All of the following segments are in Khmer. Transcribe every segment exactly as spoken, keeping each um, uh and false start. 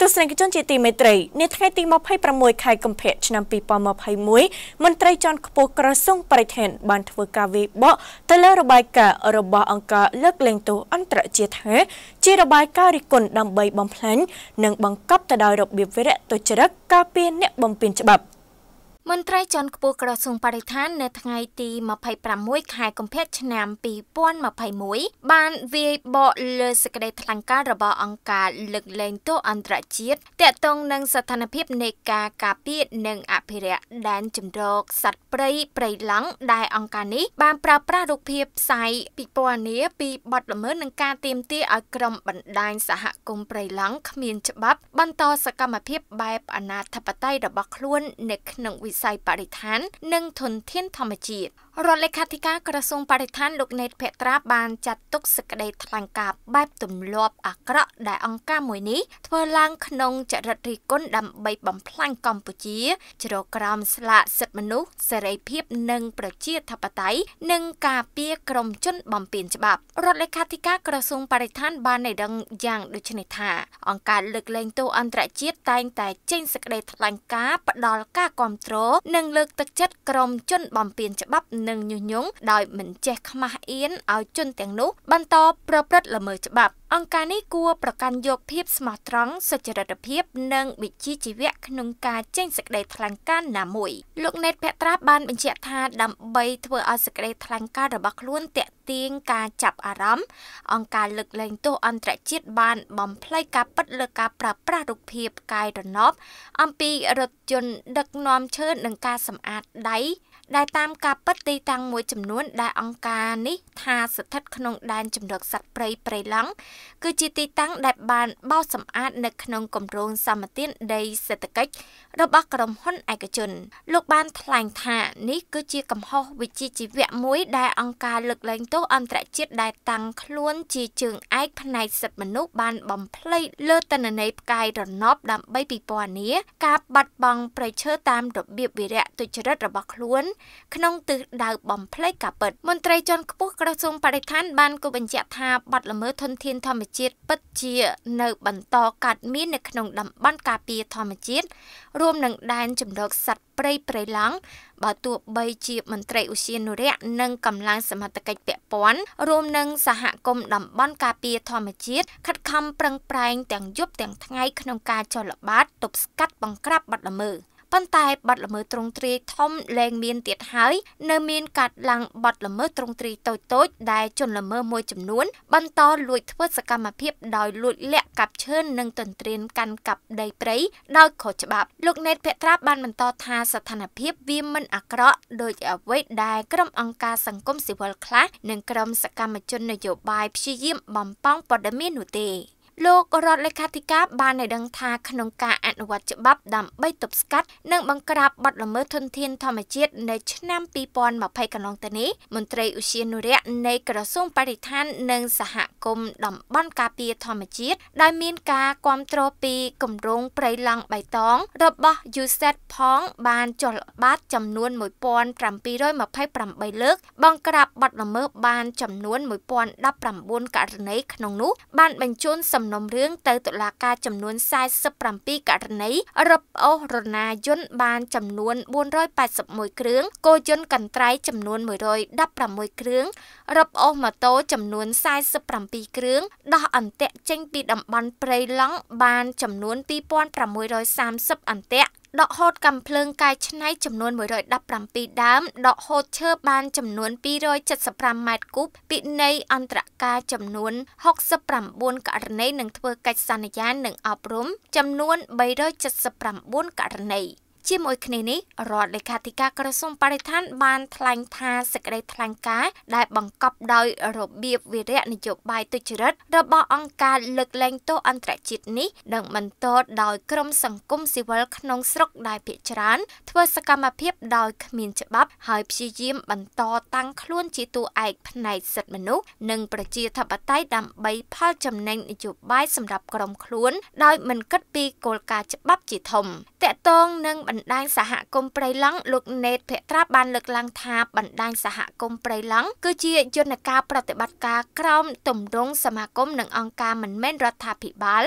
ទស្សនិកជនជាទីមេត្រីនៅថ្ងៃទីยี่สิบหกខែកុម្ភៈឆ្នាំยี่สิบยี่สิบเอ็ดមន្ត្រីជាន់ខ្ពស់ក្រសួងបរិស្ថានបានធ្វើការវិបកទៅលើរបាយការណ៍របស់អង្គការលើកលែងទោសអន្តរជាតិថាជារបាយការណ៍រិះគន់ដើម្បីបំផ្លាញនិងបង្កប់ទៅដោយរបៀបវិរៈទុច្ចរិតការពារអ្នកបំពានច្បាប់មន្ត្រីជាន់ខ្ពស់ក្រសួងបរិស្ថាននៅថ្ងៃទីยี่สิบหกខែកុម្ភៈឆ្នាំยี่สิบยี่สิบเอ็ดបានវាយបកលើសេចក្តីថ្លែងការណ៍របស់អង្គការលើកលែងទោសអន្តរជាតិទាក់ទងនឹងស្ថានភាពនៃការការពារនិងអភិរក្សដែនជម្រកសត្វព្រៃព្រៃឡង់ដែលអង្គការនេះបានប្រើប្រាស់រូបភាពផ្សាយពិពណ៌នាពីបទល្មើសនិងការទាមទារឲ្យក្រុមបណ្ដាញសហគមន៍ព្រៃឡង់គ្មានច្បាប់បន្តសកម្មភាពបែបអនាធិបតេយ្យរបស់ខ្លួននៅក្នុងវិស័យបរិស្ថាននិងធនធានធម្មជាតិរដ្ឋលេខាធិការក្រសួងបរិស្ថានលោកណេតភក្ត្រាបានចាត់ទុកសេចក្តីថ្លែងការណ៍បែបទម្លាប់អាក្រក់ដែលអង្គការមួយនេះធ្វើឡើងក្នុងចរិតរិះគន់ដើម្បីបំផ្លាញកម្ពុជាជ្រកក្រោមស្លាកសិទ្ធិមនុស្សសេរីភាពនិងប្រជាធិបតេយ្យនិងការពារក្រុមជនបំពានច្បាប់រដ្ឋលេខាធិការក្រសួងបរិស្ថានបានឲ្យដឹងយ៉ាងដូចនេះថាអង្គការលើកលែងទោសអន្តរជាតិតែងតែចេញសេចក្តីថ្លែងការណ៍ផ្ដល់ការគាំទ្រនិងលើកទឹកចិត្តក្រុមជនបំពានច្បាប់និងញុះញង់ដោយមិនចេះខ្មាស់អៀនឲ្យជនទាំងនោះបន្តប្រព្រឹត្តល្មើសច្បាប់អង្គការនេះគួរប្រកាន់យកភាពស្មោះត្រង់សុចរិតភាពនិងវិជ្ជាជីវៈក្នុងការចេញសេចក្តីថ្លែងការណ៍ណាមួយលោកណេតភក្ត្រាបានបញ្ជាក់ថាដើម្បីធ្វើឲ្យសេចក្តីថ្លែងការណ៍របស់ខ្លួនទាក់ទាញការចាប់អារម្មណ៍អង្គការលើកលែងទោសអន្តរជាតិបានបំភ្លៃការពិតលើការប្រើប្រាស់រូបភាពកាយរណបអំពីរថយន្តដឹកនាំឈើនិងការសម្អាតដៃដែលតាមការពិតទីតាំងមួយចំនួនដែលអង្គការនេះថាស្ថិតក្នុងដែនជម្រកសត្វព្រៃព្រៃឡង់គឺជាទីតាំងដែលបានបោសសម្អាតនៅក្នុងគម្រោងសម្បទានដីសេដ្ឋកិច្ចរបស់ក្រុមហ៊ុនឯកជនលោកបានថ្លែងថានេះគឺជាកំហុសវិជ្ជាជីវៈមួយដែលអង្គការលើកលែងទោសអន្តរជាតិដែលតាំងខ្លួនជាជើងឯកផ្នែកសិទ្ធិមនុស្សបានបំភ្លៃលើទិន្នន័យផ្កាយរណបដើម្បីពិពណ៌នាការបាត់បង់ព្រៃឈើតាមរបៀបវិរៈទុច្ចរិតរបស់ខ្លួនក្នុងទិសដៅបំភ្លៃការពិតមន្ត្រីជាន់ខ្ពស់ក្រសួងបរិស្ថានបានគូបញ្ជាក់ថាបាត់ល្មើសធនធានធម្មជាតិពិតជានៅបន្តកើតមាននៅក្នុងតំបន់ការពារធម្មជាតិរួមនឹងដែនជម្រកសត្វព្រៃព្រៃឡង់បើទោះបីជាមន្ត្រីឧទ្យានុរក្សនិងកម្លាំងសមត្ថកិច្ចពាក់ព័ន្ធរួមនឹងសហគមន៍តំបន់ការពារធម្មជាតិខិតខំប្រឹងប្រែងទាំងយប់ទាំងថ្ងៃក្នុងការចលបាតទប់ស្កាត់បង្ក្រាបបាត់ល្មើសប៉ុន្តែបាត់ល្មើសទ្រង់ទ្រាយធំលែងមានទៀតហើយនៅមានកាត់ឡើងបាត់ល្មើសទ្រង់ទ្រាយតូចតូចដែលជនល្មើសមួយចំនួនបន្តលួចធ្វើសកម្មភាពដោយលួចលាក់កាប់ឈើនិងទន្ទ្រានកាន់កាប់ដីព្រៃដោយខុសច្បាប់លោកណេតភក្ត្រាបានបន្តថាស្ថានភាពវាមិនអាក្រក់ដោយអ្វីដែលក្រុមអង្គការសង្គមស៊ីវិលខ្លះនិងក្រុមសកម្មជននយោបាយព្យាយាមបំផង់ព័ត៌មាននោះទេលោករដ្ឋលេខាធិការបានឲ្យដឹងថាក្នុងការអនុវត្តច្បាប់ដើម្បីទប់ស្កាត់និងបង្ក្រាបបទល្មើសធនធានធម្មជាតិនៅឆ្នាំยี่สิบยี่สิบកន្លងទៅនេះមន្ត្រីឧទ្យានុរក្សនៃក្រសួងបរិស្ថាននិងសហគមន៍តំបន់ការពារធម្មជាតិដែលមានការគាំទ្រពីគម្រោងព្រៃឡង់បៃតងរបស់ យូ សេត ផងបានចលបាតចំនួនmột nghìn bảy trăm hai mươi támលើកបង្ក្រាបបទល្មើសបានចំនួនmột nghìn mười chínករណីក្នុងនោះបានបញ្ជូនសំណុំរឿងទៅតុលាការចំនួនสี่สิบเจ็ดករណីរឹបអូសរណាយន្តបានចំនួនbốn trăm tám mươi mốtគ្រឿងគោយន្តកន្ត្រៃចំនួនmột trăm mười sáuគ្រឿងរឹបអូសម៉ូតូចំនួនสี่สิบเจ็ดគ្រឿងដោះអន្ទាក់ចេញពីតំបន់ព្រៃឡង់បានចំនួនtwo thousand six hundred thirtyអន្ទាក់ដកហូតកាំភ្លើងកាយឆ្នៃចំនួនone hundred seventeenដើមដកហូតឈើបានចំនួនtwo hundred seventy-fiveម៉ែត្រគូបពិន័យអន្តរការចំនួនsixty-nineករណីនិងធ្វើកិច្ចសន្យានិងអប់រំចំនួនthree hundred seventy-nineករណីជាមួយគ្នានេះរដ្ឋលេខាធិការក្រសួងបរិស្ថានបានថ្លែងថាសេចក្តីថ្លែងការណ៍ដែលបង្កប់ដោយរបៀបវិរៈនយោបាយទុច្ចរិតរបស់អង្គការលើកលែងទោសអន្តរជាតិនេះនឹងបន្តដោយក្រុមសង្គមស៊ីវិលក្នុងស្រុកដែលភាគច្រើនធ្វើសកម្មភាពដោយគ្មានច្បាប់ហើយព្យាយាមបន្តតាំងខ្លួនជាតួឯកផ្នែកសិទ្ធិមនុស្សនិងប្រជាធិបតេយ្យដើម្បីផលចំណេញនយោបាយសម្រាប់ក្រុមខ្លួនដោយមិនគិតពីគោលការណ៍ច្បាប់ជាធំតាក់ទងនឹងបណ្ដាញសហគមន៍ព្រៃឡង់លោកណេតភក្ត្រាបានលើកឡើងថាបណ្ដាញសហគមន៍ព្រៃឡង់គឺជាយន្តការប្រតិបត្តិការក្រោមទម្រង់សមាគមនិងអង្គការមិនមែនរដ្ឋាភិបាល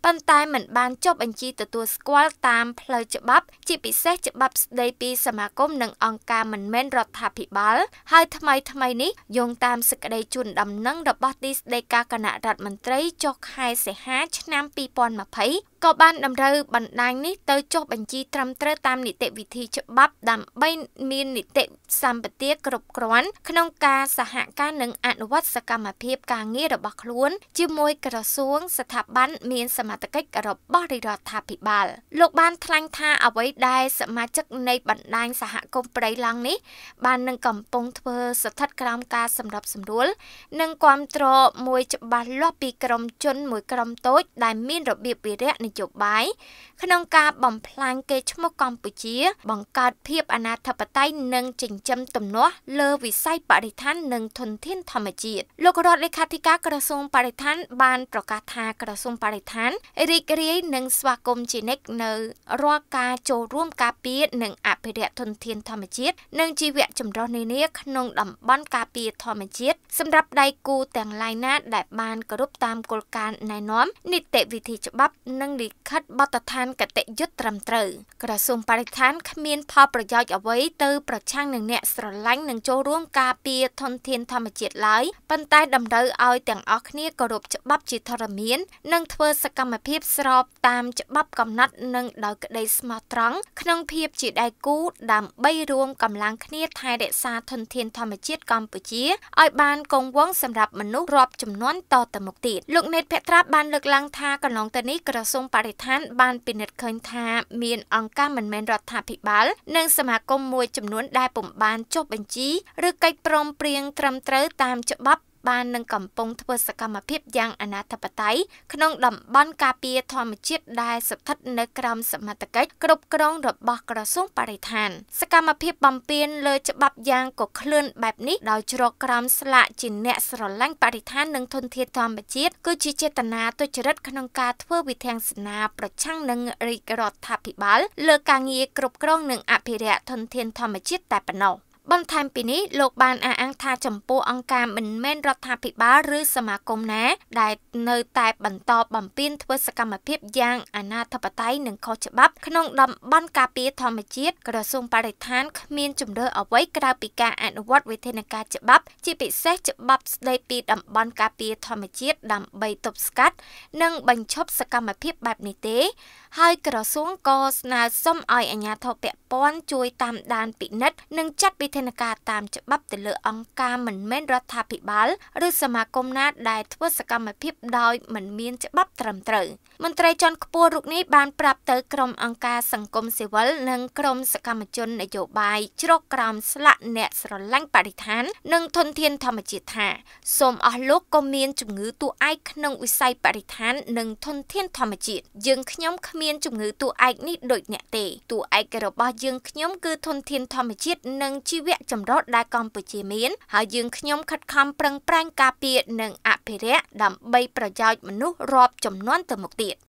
ប៉ុន្តែមិនបានចុះបញ្ជីទទួលស្គាល់តាមផ្លូវច្បាប់ជាពិសេសច្បាប់ស្តីពីសមាគមនិងអង្គការមិនមែនរដ្ឋាភិបាលហើយថ្មីថ្មីនេះយោងតាមសេចក្តីជូនដំណឹងរបស់ទីស្តីការគណៈរដ្ឋមន្ត្រីចុះខែសីហាឆ្នាំពីរពាន់ម្ភៃក៏បានតម្រូវបណ្ដាញនេះទៅចុះបញ្ជីត្រឹមត្រូវតាមនីតិវិធីច្បាប់ដើម្បីមាននីតិសម្បទាគ្រប់គ្រាន់ក្នុងការសហការនិងអនុវត្តសកម្មភាពការងាររបស់ខ្លួនជាមួយក្រសួងស្ថាប័នមានសមត្ថកិច្ចរបស់រដ្ឋាភិបាលលោកបានថ្លែងថាអ្វីដែលសមាជិកនៃបណ្ដាញសហគមន៍ព្រៃឡង់នេះបាននឹងកំពុងធ្វើស្ថិតក្រោមការសម្របសម្រួលនិងគាំទ្រមួយច្បាស់លាស់ពីក្រុមជនមួយក្រុមតូចដែលមានរបៀបវិរៈនយោបាយក្នុងការបំផ្លាញកេរ្តិ៍ឈ្មោះកម្ពុជាបង្កើតភាពអនាធិបតេយ្យនិងចិញ្ចឹមទំនាស់លើវិស័យបរិស្ថាននិងធនធានធម្មជាតិលោករដ្ឋលេខាធិការក្រសួងបរិស្ថានបានប្រកាសថាក្រសួងបរិស្ថានរីករាយនឹងស្វាគមន៍ជានិច្ចនៅរាល់ការចូលរួមការពារនិងអភិរក្សធនធានធម្មជាតិនិងជីវៈចម្រុះនានាក្នុងតំបន់ការពារធម្មជាតិសម្រាប់ដៃគូទាំងឡាយណាដែលបានគោរពតាមគោលការណ៍ណែនាំនីតិវិធីច្បាប់និងលិខិតបទដ្ឋានកតញ្ញុត្រឹមត្រូវក្រសួងបរិស្ថានគ្មានផលប្រយោជន៍អ្វីទៅប្រឆាំងនឹងអ្នកស្រឡាញ់និងចូលរួមការពារធនធានធម្មជាតិឡើយប៉ុន្តែតម្រូវឲ្យទាំងអស់គ្នាគោរពច្បាប់ជាធរមាននិងធ្វើសកម្មភាពស្របតាមច្បាប់កំណត់និងដោយក្តីស្មោះត្រង់ក្នុងភាពជាដៃគូដើម្បីរួមកម្លាំងគ្នាថែរក្សាធនធានធម្មជាតិកម្ពុជាឲ្យបានគង់វង្សសម្រាប់មនុស្សរាប់ចំនួនតទៅមុខទៀតលោកនេតភត្រាបានលើកឡើងថាកន្លងទៅនេះក្រសួងបរិស្ថានបានពិនិត្យឃើញថាមានអង្គការមិនមែនរដ្ឋាភិបាលនិងសមាគមមួយចំនួនដែលពុំបានចុះបញ្ជីឬកិច្ចព្រមព្រៀងត្រឹមត្រូវតាមច្បាប់បាននឹងកំពុងធ្វើសកម្មភាពយ៉ាងអនាធិបតេយ្យក្នុងតំបន់ការពារធម្មជាតិដែលស្ថិតនៅក្រោមសមត្ថកិច្ចគ្រប់គ្រងរបស់ក្រសួងបរិស្ថានសកម្មភាពបំពានលើច្បាប់យ៉ាងកក្លឿនបែបនេះដោយជ្រកក្រោមស្លាកជាអ្នកស្រឡាញ់បរិស្ថាននិងធនធានធម្មជាតិគឺជាចេតនាទុច្ចរិតក្នុងការធ្វើវិធានការប្រឆាំងនឹងរាជរដ្ឋាភិបាលលើការងារគ្រប់គ្រងនិងអភិរក្សធនធានធម្មជាតិតែប៉ុណ្ណោះបន្ថែមពីនេះលោកបានអះអាងថាចំពោះអង្គការមិនមែនរដ្ឋាភិបាលឬសមាគមណាដែលនៅតែបន្តបំពានធ្វើសកម្មភាពយ៉ាងអនាធិបតេយ្យនិងខុសច្បាប់ក្នុងតំបន់ការពារធម្មជាតិក្រសួងបរិស្ថានគ្មានជំរឿអ្វីក្រៅពីការអនុវត្តវិធានការច្បាប់ជាពិសេសច្បាប់ស្តីពីតំបន់ការពារធម្មជាតិដើម្បីទប់ស្កាត់និងបញ្ឈប់សកម្មភាពបែបនេះទេហើយក្រសួងក៏ស្នើសុំឲ្យអាជ្ញាធរពាក់ព័ន្ធជួយតាមដានពិនិត្យនិងចាត់វិធានការតាមច្បាប់ទៅលើអង្គការមិនមែនរដ្ឋាភិបាលឬសមាគមណាដែលធ្វើសកម្មភាពដោយមិនមានច្បាប់ត្រឹមត្រូវមន្ត្រីជាន់ខ្ពស់រូបនេះបានប្រាប់ទៅក្រុមអង្គការសង្គមស៊ីវិលនិងក្រុមសកម្មជននយោបាយជ្រកក្រោមស្លាកអ្នកស្រឡាញ់បរិស្ថាននិងធនធានធម្មជាតិថាសូមអស់លោកក៏មានជំងឺតួឯកក្នុងវិស័យបរិស្ថាននិងធនធានធម្មជាតិយើងខ្ញុំគ្មានជំងឺតួឯកនេះដូចអ្នកទេតួឯករបស់យើងខ្ញុំគឺធនធានធម្មជាតិនិងជីវៈចម្រុះដែលកម្ពុជាមានហើយយើងខ្ញុំខិតខំប្រឹងប្រែងការពារនិងអភិរក្សដើម្បីប្រយោជន៍មនុស្សរាប់ចំនួនទៅមុខទៀត